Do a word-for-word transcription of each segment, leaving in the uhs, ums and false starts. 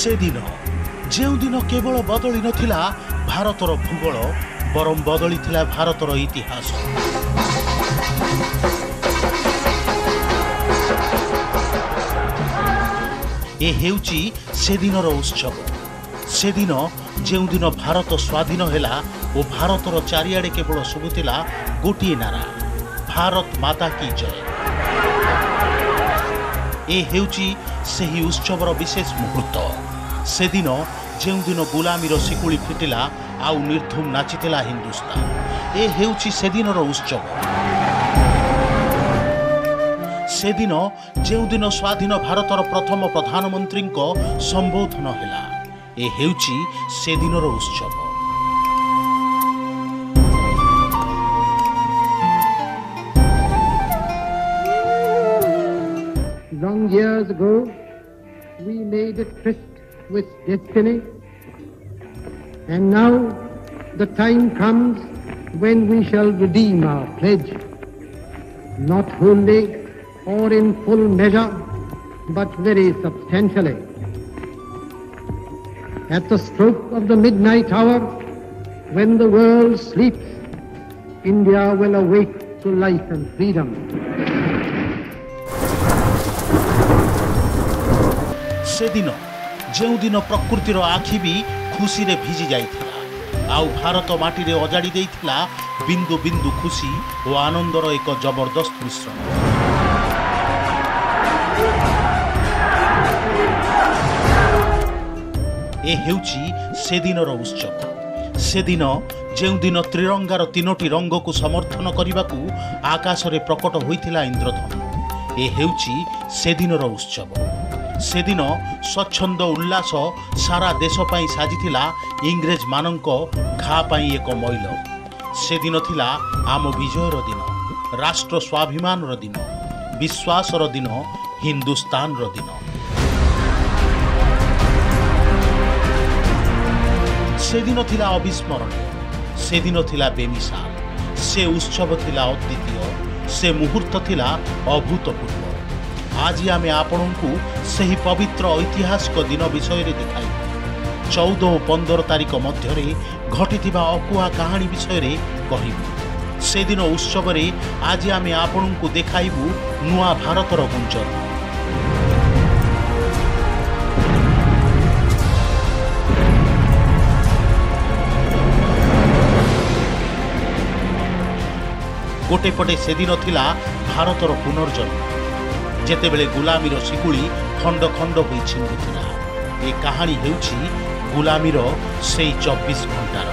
से दिन जो दिन केवल बदली नथिला भारतर भूगोल बरम बदली थिला भारतर इतिहास। ए हेउची से दिनर उत्सव। से दिन जो दिन भारत स्वाधीन हैला और भारतर चारिआडे केवल शुभुला गोटे नारा भारत माता की जय। ए हेउची सेही उत्सवर विशेष मुहूर्त। से दिन जो दिन गुलामीर शिकुली फिटिला आउ निर्धूम नाचिथिला हिंदुस्तान। ए हेउची से दिनर उत्सव। से दिन जो दिन स्वाधीन भारतर प्रथम प्रधानमंत्री संबोधन हैला। ए हेउची से दिनर उत्सव। Long years ago, we made a tryst with destiny, and now the time comes when we shall redeem our pledge, not wholly or in full measure, but very substantially. At the stroke of the midnight hour, when the world sleeps, India will awake to life and freedom. से दिन जो दिन प्रकृतिर आखि भी खुशी रे भिजी जाइथिला आउ भारत माटी रे अजाड़ी देइथिला बिंदु बिंदु खुशी और आनंदर एक जबरदस्त मिश्रण। ए हेउची से दिनर उत्सव। से दिन जो दिन त्रिरंगार तीनोटी रंग को समर्थन करने आकाश रे प्रकट होइथिला इंद्रधनु। ए हेउची से दिनर उत्सव। से दिन स्वच्छंद उल्लास सारा देश पाई साजिथिला इंग्रेज मानंक घा पाई एक मैल। से दिन थिला आम विजयर दिन, राष्ट्र स्वाभिमान दिन, विश्वास दिन, हिंदुस्तान दिन। से दिन थिला अविस्मरणीय। से दिन थिला बेमिसाल। से उत्सव थिला अद्वितीय। से मुहूर्त थिला अभूतपूर्व। आज आमे आपनकु सही पवित्र ऐतिहासिक दिन विषय रे देखाइबु। चौदह और पंद्रह तारीख मध्य घटिथिबा अकुआ कहानी विषय रे कहिबु। से दिन उत्सव रे आज आमे आपनकु देखाइबु नुआ भारतर गुंजन। गोटे पटे से दिन थिला भारतर पुनर्जन्म जेतेबेले गुलामीर शिकुली खंड खंड होई छिंडुथिला। ए कहानी हेउछि गुलामीर सेई चौबीस घंटार।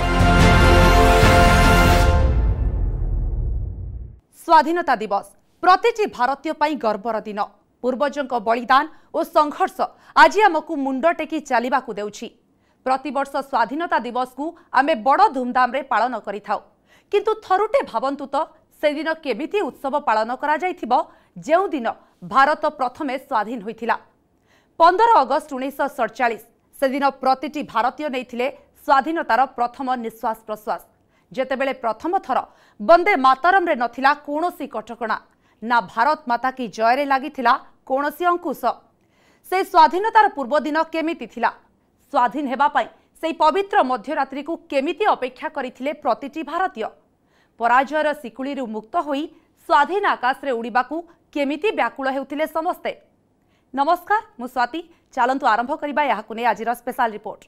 स्वाधीनता दिवस प्रतिटी भारतीय पाई गर्वर दिन। पूर्वजों बलिदान और संघर्ष आज आमको मुंड टेकी चलिबाकू देउछि। प्रतिवर्ष स्वाधीनता दिवस को आमे बड़ धूमधाम रे पालन करिथाउ, किंतु थरुटे भाबंतु तो से दिन केमिति उत्सव पालन करा जाइथिबो जेउ दिन भारत प्रथमे स्वाधीन होइथिला। पंद्रह अगस्त उन्नीस सड़चाश से दिन प्रतिटी भारतीय नैथिले स्वाधीनतार प्रथम निश्वास प्रश्वास। जेतेबेले प्रथम थर वंदे मातरम रे नथिला कोनोसी कटकणा, ना भारत माता की जय रे लागिथिला कोनोसी अंकुश। से स्वाधीनतार पूर्व दिन केमिति थिला? स्वाधीन हेबा पई सेई पवित्र मध्यरात्रि को केमिति अपेक्षा करिथिले प्रतिटी भारतीय? पराजयर शिकुली मुक्त होई स्वाधीन आकाश रे उड़ीबाकू केमिति व्याकुल हेउथिले समस्ते। नमस्कार, मु स्वाति। चलंतु आरंभ करिबा याहाकु नै आजिर स्पेशल रिपोर्ट।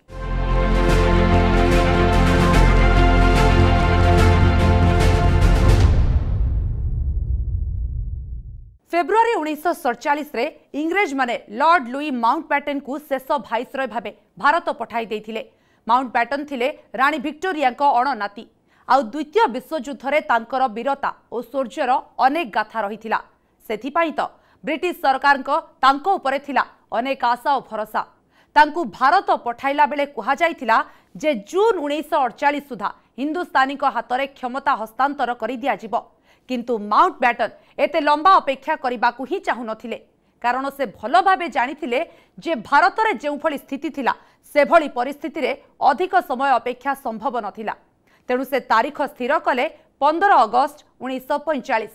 फेब्रुआरी उन्नीस सड़चाश रे इंग्रेज माने लॉर्ड लुई माउंटबैटन को शेष भाइसरय भाबे भारत पठाई देइथिले। माउंटबैटन थिले रानी विक्टोरिया को अणनाती। आउ द्वितीय विश्वयुद्ध रे तांकर वीरता और शौर्यर अनेक गाथा रहिथिला। सेथिपाई तो ब्रिटिश सरकार को तांको उपरे थिला अनेक आशा और भरोसा। तांकु भारत पठाइला बेले कुहा जाइथिला जे जून उन्नीस अड़चाश सुधा हिंदुस्तानी को हाथ में क्षमता हस्तांतर कर दिया जिवो। किंतु माउंटबैटन एते लंबा अपेक्षा करबाकू ही चाहू नथिले, कारण से भलो भाबे जानिथिले जे भारत रे जेउ भली स्थिति थिला से भली परिस्थिति रे अधिक समय अपेक्षा संभव नथिला। तेणु से तारीख स्थिर कले पंद्रह अगस्त उन्नीस पैंचाश।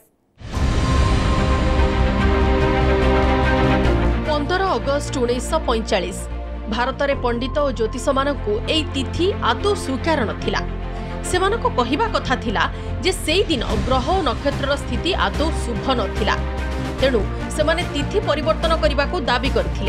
पंद्रह अगस्त उन्नीस पैंचाश भारत में पंडित और ज्योतिष मानक एई तिथि आदौ स्वीकार नथिला। सेमानको कहिबा कथा थिला जे सेई दिन ग्रह और नक्षत्र स्थिति आदौ शुभ नथिला, तेणु सेमाने तिथि परिवर्तन करने को दाबी करथिले।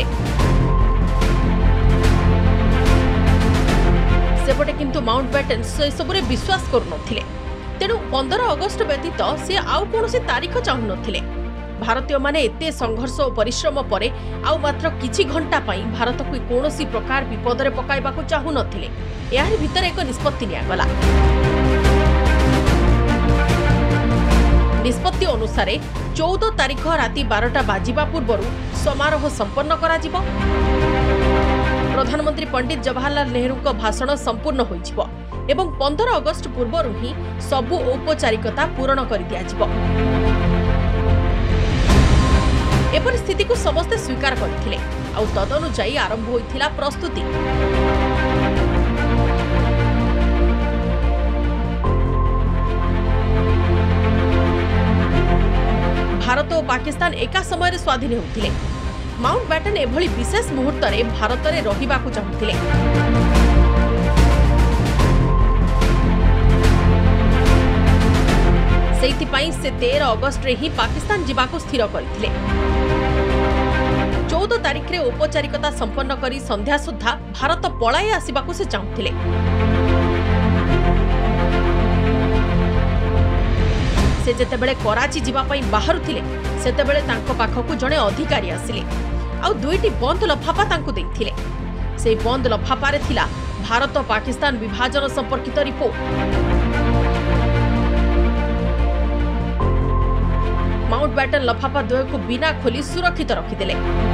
सेपटे किंतु माउंटबेटन से सबुरे विश्वास करुनथिले, तेणु पंद्रह अगस्ट व्यतीत से आउ कोनोसी तारीख चाहु नथिले। भारतीय माने एते संघर्ष और परिश्रम परे आउ मात्र किछि घंटा पई भारत को कोनोसी प्रकार विपद रे पकाइबा को चाहु नथिले। यार भीतर एक निष्पत्ति निया गला। निष्पत्ति अनुसार चौदह तारीख राति बारटा बाजिबा पूर्व समारोह संपन्न करा जिवो। प्रधानमंत्री पंडित जवाहरलाल नेहरू को भाषण संपूर्ण होइजिवो एवं पंद्रह अगस्ट पूर्व ही सबु औपचारिकता पूर्ण कर दिया जिवो। ए परिस्थिति को समस्ते स्वीकार करथिले आउ तदनुसार आरंभ होइथिला प्रस्तुति। भारत और पाकिस्तान एका समय स्वाधीन होतिले। माउंटबेटन एभली विशेष मुहूर्त रे भारत रे रहिबाकू चाहुथिले। सेइथिपाई से तेरह अगस्ट रे ही पाकिस्तान जिबाकू स्थिर करथिले। चौदह तारीख रे औपचारिकता संपन्न करी संध्या सुद्धा भारत पळाई आसिबाकू से चाहुथिले। से जेतेबेले कराची जिबा पई बाहरुथिले सेतेबेले तांको पाखकू जणे अधिकारी आसिले आउ दुईटी बंद लफाफा तांको देथिले। से बंद लफाफारे थिला भारत पाकिस्तान विभाजन संपर्कित रिपोर्ट। माउंटबेटन लफाफा द्वय को बिना खोली सुरक्षित रखिदेले।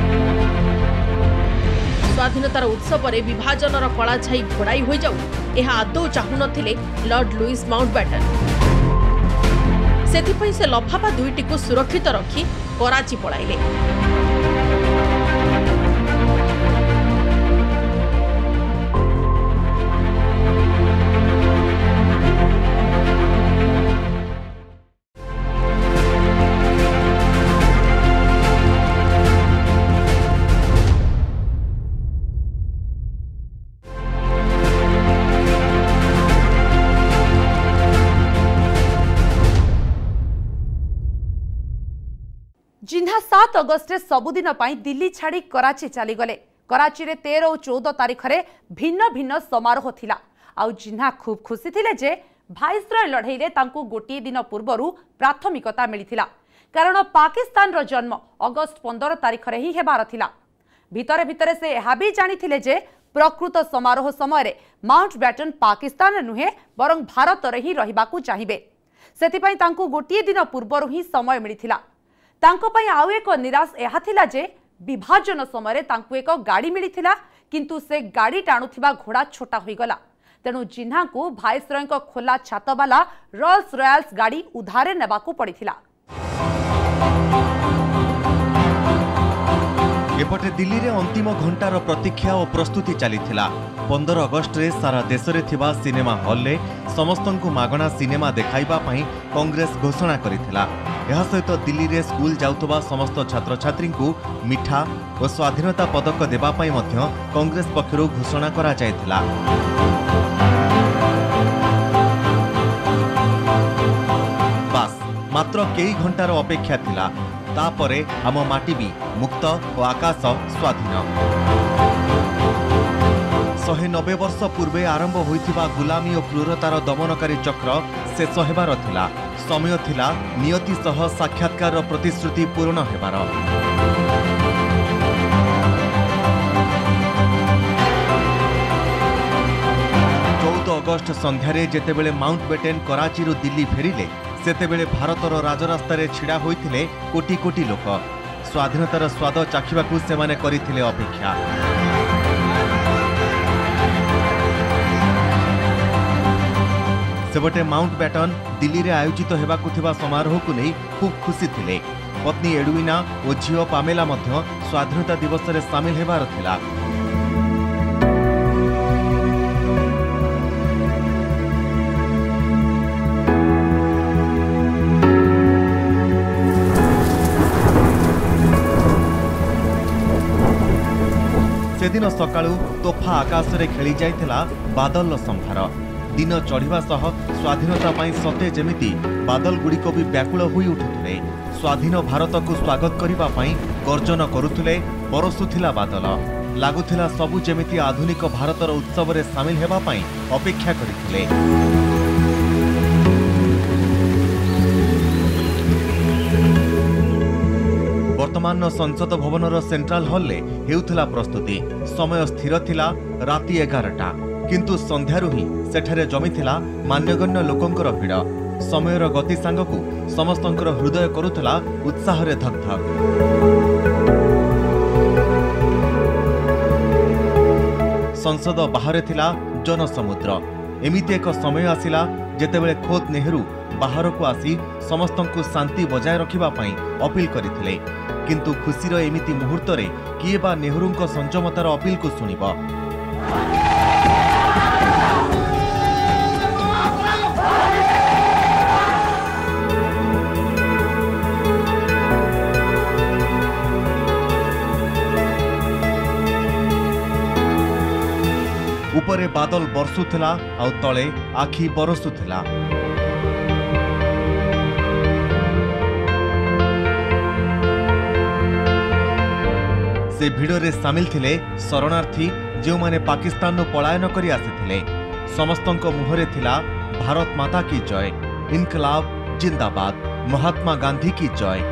स्वाधीनतार उत्सव रे विभाजनर कला छाई घोड़ाई हो जाऊ एहा आदौ चाहु नथिले लॉर्ड लुइस माउंटबेटन। सेथिपई से लफाफा दुईटी को सुरक्षित रखी कराची पळाइले। जिन्हा सात अगस्ट सबुदिन पाई दिल्ली छाड़ी कराची चलीगले। कराची रे तेरह और चौदह तारीख रे भिन्न भिन्न समारोह थिला। आउ जिन्हा खूब खुशी थिले जे भाइसरय लड़ाई रे तांको गोटे दिन पूर्वरु प्राथमिकता मिलिथिला, कारण पाकिस्तान रो जन्म अगस्त पंद्रह तारीख रे ही हेबार थिला। भितरे भितरे से यह भी जानिथिले जे प्रकृत समारोह समय रे माउंटबेटन पाकिस्तान नुहे बरं भारत रे ही रहिबाकू चाहिबे। सेतिपई तांको गोटे दिन पूर्वरु ही समय मिलिथिला। तांको पई आउ एक निराश यह थिला जे विभाजन समय तांको एक गाड़ी मिलिथिला, किंतु से गाड़ी टाणुथिबा घोड़ा छोटा होईगला। तेणु जिन्हा को भाइसरय खोला छात वाला रोल्स रॉयल्स गाड़ी उधारे नेबाकू पड़िथिला। एपटे दिल्ली रे अंतिम घंटार प्रतीक्षा और प्रस्तुति चलीथिला। पंद्रह अगस्ट रे सारा देश रे थिबा सिनेमा हॉल रे समस्तंकु मागणा सिनेमा देखाइबा पई कांग्रेस घोषणा करिथिला। यह सहित दिल्ली रे स्कूल जाउतबा समस्त छात्र छात्री को मिठा और स्वाधीनता पदक देबा पई मध्य कांग्रेस पक्षरु घोषणा करा जायथिला। बस मात्र कई घंटार अपेक्षा थिला, तापरे आम माटी भी मुक्त और आकाश स्वाधीन। शहे नबे वर्ष पूर्वे आरंभ होइथिबा गुलामी और क्रूरतार दमनकारी चक्र शेष हेबार थिला। समय थिला नियति सह साक्षात्कार प्रतिश्रुति पूर्ण हेबार। चौदह अगस्ट संध्यारे जेतेबेले माउंटबेटन कराची रु दिल्ली फेरिले सेतेबेले भारतर राजरास्तार छिड़ा होइथिले कोटी कोटी लोक। स्वाधीनतार स्वाद चाखिबाकू सेमाने करिथिले अपेक्षा। सेबटे माउंटबेटन दिल्ली रे आयोजित हेबाकू थिबा समारोह को नहीं खूब खुशी थिले। पत्नी एडविना और झियो पामेला मध्य स्वाधीनता दिवस रे शामिल हेबार थिला। से सेदिन सकाळू तोफा आकाश रे खेली जाइथिला बादल संभार। दिन चढ़िबा सह स्वाधीनता पाई सते जेमिति बादल गुड़िक भी व्याकुल होई उठुथिले। स्वाधीन भारत को स्वागत करिबा पाई गर्जन करुथिले, बरसुथिला बादल। लागुथिला सबु जेमिति आधुनिक भारतर उत्सव रे शामिल हेबा पाई अपेक्षा करिथिले। वर्तमान संसद भवनर सेंट्राल हॉल ले हेउथिला प्रस्तुति। समय स्थिर थिला राति एगारटा, किंतु संध्यारु ही सेठारे जमिथिला मान्यगण्य लोकंकर भिड़। समयर गति सांगकु समस्तंकर हृदय करुथिला उत्साह रे धक धक। संसद बाहरे थिला जनसमुद्र। एमिति एक समय आसिला जेतेबेले खोत नेहरू बाहर को आसी समस्तंकु शांति बजाय रखिबा पई अपील करिथिले। किंतु खुशीर एमिति मुहूर्त रे किए बा नेहरूंक संयमतार अपील को सुनिबो। उपरे बादल बरसुथिला आउ तले आखि बरसुथिला। से भिड़े सामिल थिले शरणार्थी जो माने पाकिस्तान नु पलायन करी आसिथिले। समस्तंक मुहरे थिला भारत माता की जय, इनकलाब जिंदाबाद, महात्मा गांधी की जय।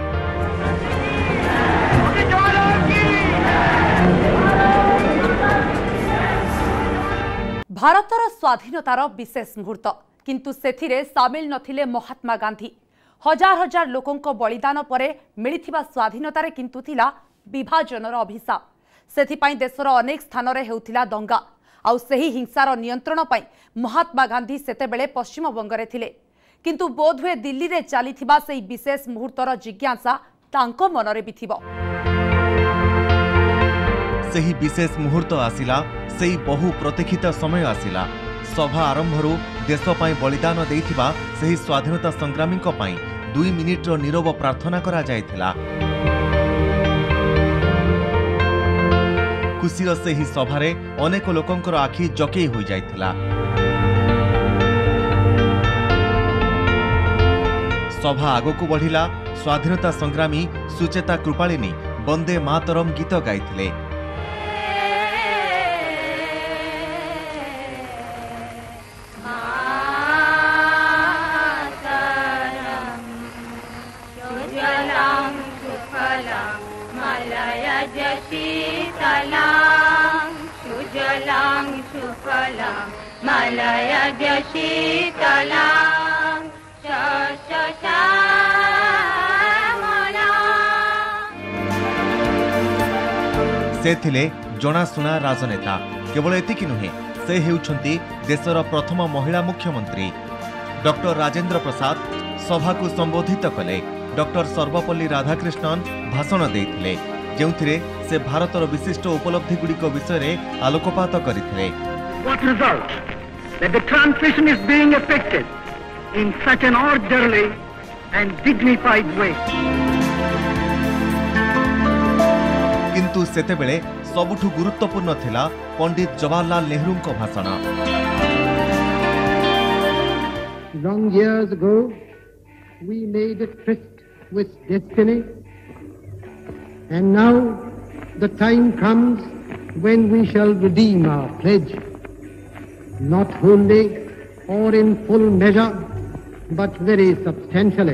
भारतर स्वाधीनतार विशेष मुहूर्त, किंतु सेथिरे सामिल नथिले महात्मा गांधी। हजार हजार लोकंक बलिदान परे मिलिथिबा स्वाधीनतारे किंतु थिला विभाजनर अभिशाप। सेथिपाई देशर अनेक स्थान रे हेउथिला दंगा। आउ सेही हिंसार नियंत्रण पाई महात्मा गांधी सेतेबेले पश्चिम बंगरे थिले। किंतु बोधवे दिल्ली रे चलीथिबा सेही विशेष मुहूर्तर जिज्ञासा तांको मनरे बिथिबो। सेही विशेष मुहूर्त आसिला, सेही बहु प्रतीक्षित समय आसिला। सभा आरंभरू देश पाई बलिदान देइथिबा सेही स्वाधीनता संग्रामीक पाई दुई मिनिटर नीरव प्रार्थना करा जायथिला। खुशीर सेही सभारे अनेक लोकंकर आखि जकेई होई जायथिला। सभा आगकु बढ़िला। स्वाधीनता संग्रामी सुचेता कृपालिनी वंदे मातरम गीत गाइथिले। से थिले जनाशुना राजनेता। केवल एतिकी नुहे, से हेउछंती देशर प्रथम महिला मुख्यमंत्री। डॉक्टर राजेंद्र प्रसाद सभा को संबोधित कले। डॉक्टर सर्वपल्ली राधाकृष्णन भाषण देइथिले, जेउथिरे से भारतर विशिष्ट उपलब्धि गुड़िक विषय रे आलोकपात करिथिले। What result? That the transition is being effected in such an orderly and dignified way. किंतु सेतेबेले सबुठु गुरुत्वपूर्ण थिला पंडित जवाहरलाल नेहरू को भाषण। Long years ago, we made a tryst with destiny, and now the time comes when we shall redeem our pledge, not wholly or in full measure, but very substantially.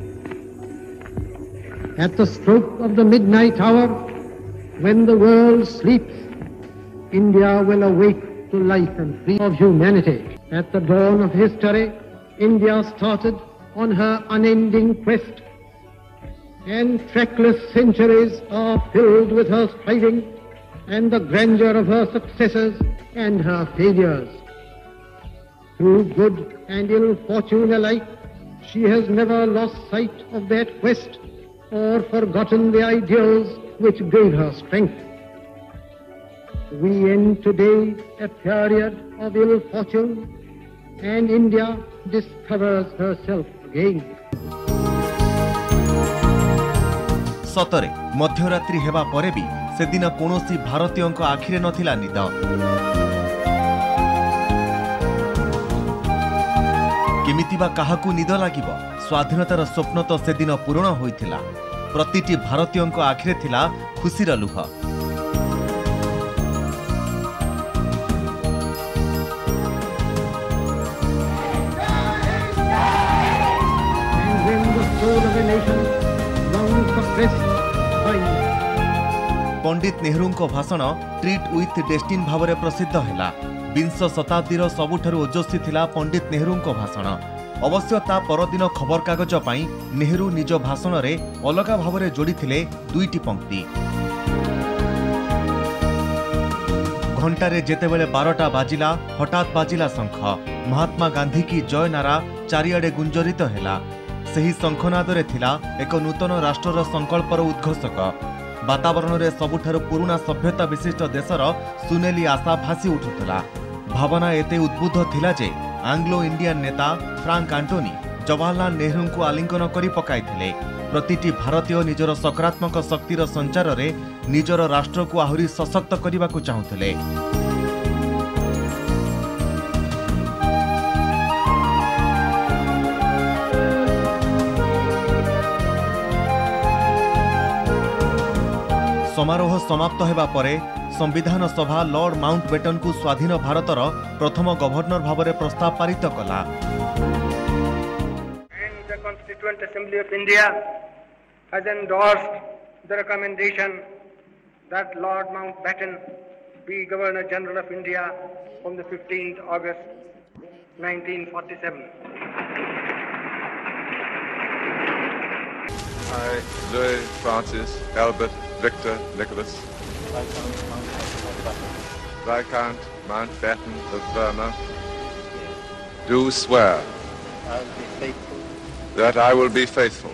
At the stroke of the midnight hour, when the world sleeps, India will awake to life and freedom of humanity. At the dawn of history, India started on her unending quest, and trackless centuries are filled with her striving and the grandeur of her successes and her failures. Through good and ill fortune alike, she has never lost sight of that quest or forgotten the ideals which gave her strength. We end today a period of ill fortune, and India discovers herself again. सतरे मध्यरात्रि हेबा परे भी से दिन कौनसी भारतीयों आखिरे नथिला निद। केमिति बा काहाकू निद लागिब? स्वाधीनतार स्वप्न तो से दिन पूरण होइथिला। प्रतिटी भारतीयों आखिरे थिला खुशीर लुह। पंडित नेहरू को भाषण ट्रीट विथ डेस्टिन भाव में प्रसिद्ध है। विंश शताब्दीर सबुठारु ओजस्वी थिला पंडित नेहरू को भाषण। अवश्य ता परदिन खबर कागज पाई नेहरू निज भाषण रे अलगा भाव में जोड़ी दुईटी पंक्ति। घंटारे जेतेबेले बारटा बाजिला हठात बाजिला शंख। महात्मा गांधी की जय नारा चारिआडे गुंजरित हैला। सही शंखनादरे थिला एक नूतन राष्ट्रर संकल्पर उद्घोषक। वातावरण रे सबुठारु पुराना सभ्यता विशिष्ट देशर सुनेली आशा भासी उठुथला। भावना एते उद्बुद्ध थिला जे आंग्लो इंडियन नेता फ्रांक आंटोनी जवाहरलाल नेहरू को आलिंगन करी पकाइथिले। प्रतिटी भारतीय निजर सकारात्मक शक्तिर संचार रे निजर राष्ट्र को आहुरी सशक्त करने को चाहूथिले। समारोह समाप्त हेबा परे संविधान सभा लॉर्ड माउंटबेटन को स्वाधीन भारतर प्रथम गवर्नर भाव में प्रस्ताव पारित कला। The Constituent Assembly of India has endorsed the recommendation that Lord Mountbatten be Governor General of India from the fifteenth of August nineteen forty-seven. I, Louis Francis Albert Victor Nicholas, Viscount Mountbatten of Burma, do swear that I will be faithful.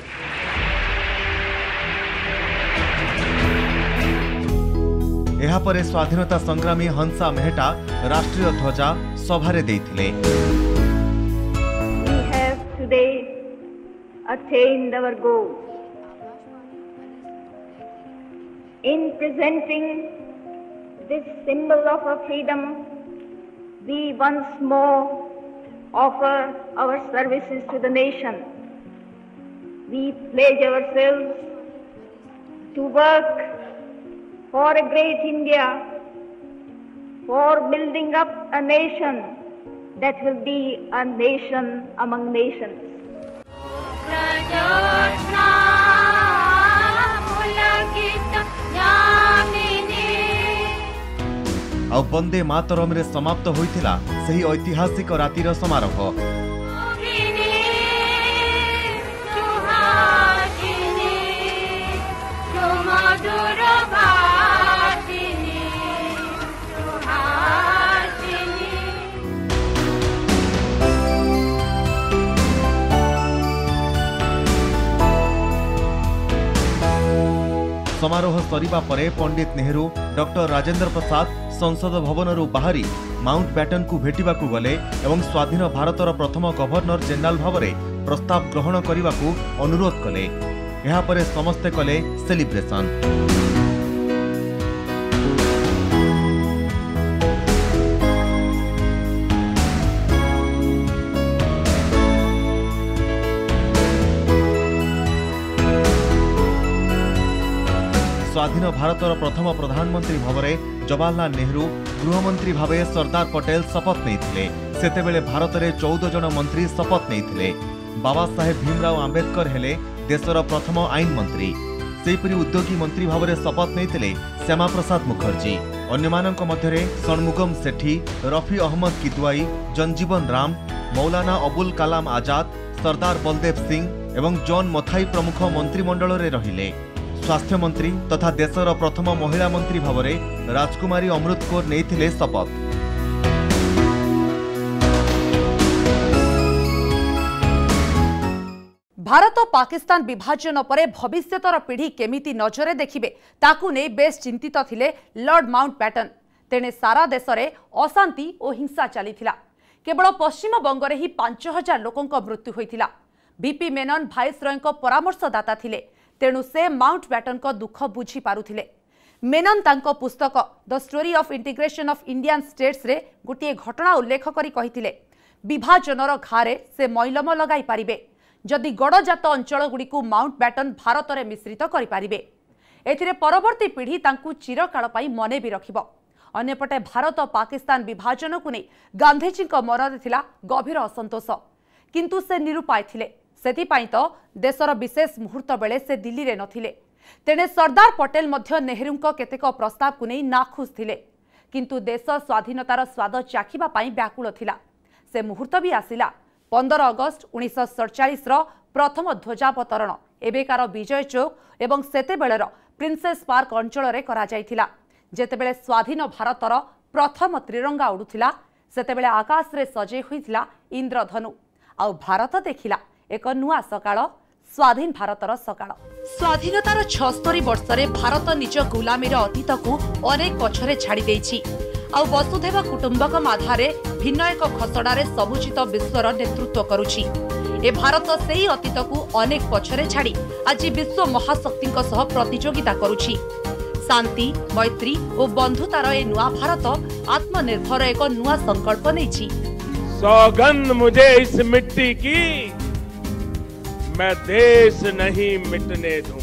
एहा परे स्वाधीनता संग्रामी हंसा मेहटा राष्ट्रीय ध्वजा सभारे देइथिले। We have today attained our goal. In presenting this symbol of our freedom, we once more offer our services to the nation. We pledge ourselves to work for a great India, for building up a nation that will be a nation among nations. आ वंदे मातरम रे समाप्त होइथिला सही ऐतिहासिक रातिर समारोह। समारोह सरिबा परे Pandit Nehru doctor Rajendra Prasad संसद भवनरू बाहरी माउंटबैटन को भेटिबाकू गले एवं स्वाधीन भारतर प्रथम गवर्नर जनरल भाव में प्रस्ताव ग्रहण करने को अनुरोध कले। यहाँ परे समस्ते कले सेलिब्रेशन। स्वाधीन भारतर प्रथम प्रधानमंत्री भावरे जवाहरलाल नेहरू गृहमंत्री भावे सरदार पटेल शपथ नहीं। सेतेबेले भारत में चौदह जन मंत्री शपथ नहीं। बाबा साहेब भीमराव आंबेडकर हेले देशर प्रथम आईन मंत्री। सेहीपरि उद्योगी मंत्री भाव में शपथ नहीं श्यामा प्रसाद मुखर्जी। अन्यमानक मध्यरे षणमुगम सेठी, रफी अहमद किदवाई, जनजीवन राम, मौलाना अबुल कलाम आजाद, सरदार बलदेव सिंह एवं जॉन मथाई प्रमुख मंत्रिमंडल रे रहिले। स्वास्थ्य मंत्री तथा देशर प्रथम महिला मंत्री भाव में राजकुमारी अमृत कौर नहीं शपथ। भारत पाकिस्तान विभाजन परे भविष्यतर पीढ़ी केमिति नजरे देखिबे ताकू ने बेस चिंतित थिले लॉर्ड माउंटबैटन। तेणे सारा देश में अशांति और हिंसा चलीथिला। केवल पश्चिम बंगरे ही पांच हजार लोकों मृत्यु होइथिला। बीपी मेनन भाइसरॉय परामर्शदाता थिले। तेणु से माउंटबैटन को दुख बुझी पारुथिले। मेनन तांको पुस्तक the Story of Integration of Indian States रे गोटे घटना उल्लेख करी कहिथिले विभाजनर घारे से मैलम लगाई पारिबे जदि गड़जात अंचल गुड़िकु माउंट बैटन भारत में मिश्रित करि पारिबे। एथिरे परवर्ती पीढ़ी तांकु चिरकाल पई मने भी रखिबो। अन्यपटे भारत पाकिस्तान विभाजन को नहीं गांधीजी मनरे थिला गभीर असंतोष किंतु से निरुपाय थिले। सेथिपाई तो देशर विशेष मुहूर्त बेले से दिल्ली रे नथिले। तेणे सरदार पटेल मध्य नेहरूंको केतेक प्रस्ताव को नहीं नाखुश थिले किंतु देश स्वाधीनतार स्वाद चाखिबा पई व्याकुल थिला। से मुहूर्त भी आसिला। पंद्रह अगस्त उन्नीस सड़चाश प्रथम ध्वजावतरण एबेकार विजय चौक एवं सेतेबेलर प्रिंसेस पार्क अंचल रे करा जायथिला। जेतेबेले स्वाधीन भारतर प्रथम त्रिरंगा उड़ुथिला सेतेबेले आकाश रे सजे होइथिला इंद्रधनु आउ भारत देखिला एक नुआ सकाळ स्वाधीन भारतर सकाळ। स्वाधीनतार छस्तरी वर्षरे भारत निज गुलामीर अतीत को अनेक पछरे छाड़ी देछि आउ वसुधैव कुटुंबकम आधारे भिन्न एक खसड़ारे सबुचित विश्वर नेतृत्व करुछि। ए भारत सेही अतीत को अनेक पछरे छाड़ी आज विश्व महाशक्तिंक सह प्रतियोगिता करुछि। शांति मैत्री और बंधुतार ए नुआ भारत आत्मनिर्भर एक नुआ संकल्प नेछि। सौगंध मुझे इस मिट्टी की, मैं देश नहीं मिटने दूं।